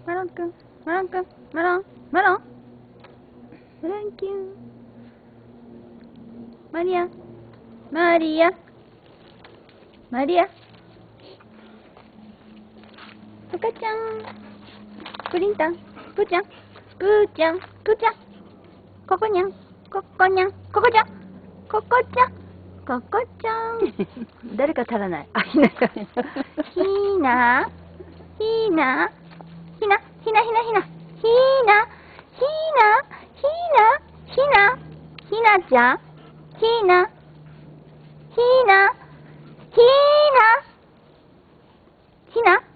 マロンくん、マロンくん、マロン、マロン。マロンキュン。マリア、マリア、マリア。赤ちゃん。プリンタン、プーちゃん、プーちゃん、プーちゃん。ココニャン、ココニャン、ココちゃん、ココちゃん、ココちゃん。誰か足らない。あ、ひなか。ひな、ひな、ひな、ひな、ひな、ひな、ひな、ひな、ひな、ひな、ひなちゃん、ひな、ひな、ひな、ひな。